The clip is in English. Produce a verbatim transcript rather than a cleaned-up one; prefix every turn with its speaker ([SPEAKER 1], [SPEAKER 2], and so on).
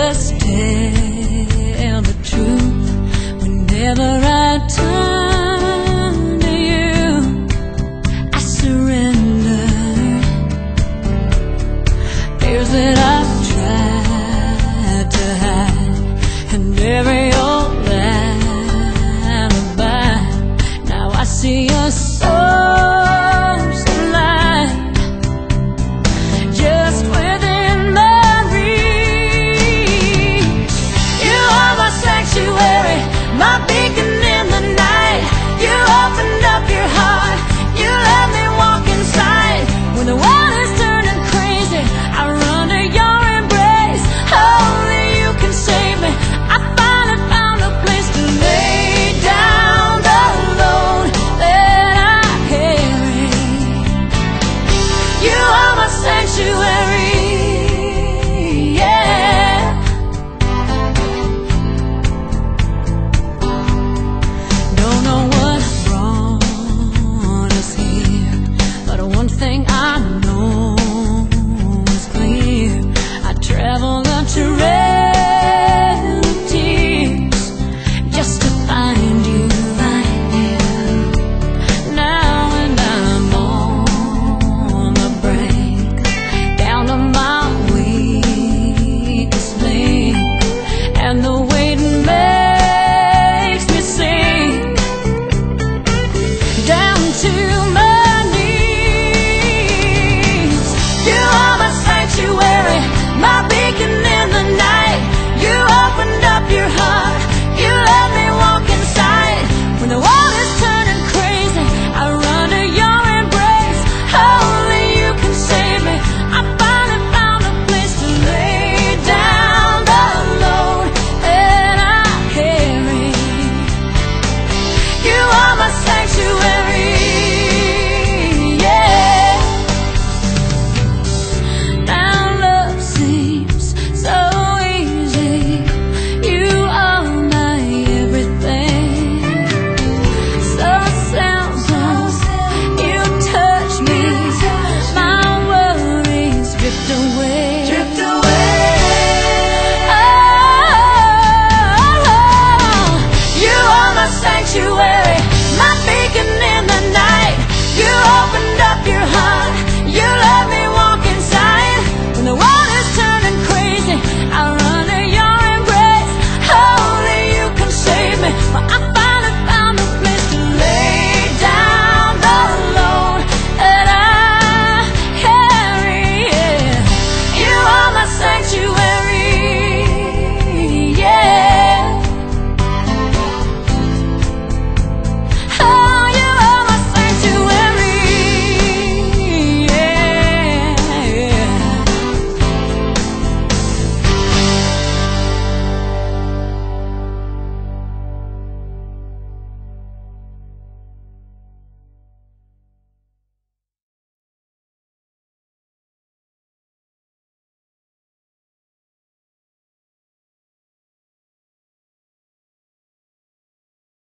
[SPEAKER 1] just tell the truth. Whenever I turn to you, I surrender. Fears that I've tried to hide, and every old alibi. Now I see a source of light just within my reach. You are my sanctuary, my beacon in the night. You opened up your heart, you let me walk inside. When the world is turning crazy, I run to your embrace. Only you can save me. I finally found a place to lay down the load that I carry. You are my sanctuary, yeah. Don't know what brought us here, but one thing I know is clear. I travel the trail of tears just to find you right here. Now and I'm on the brink, down to my weakest link, and the weight makes me sink down to my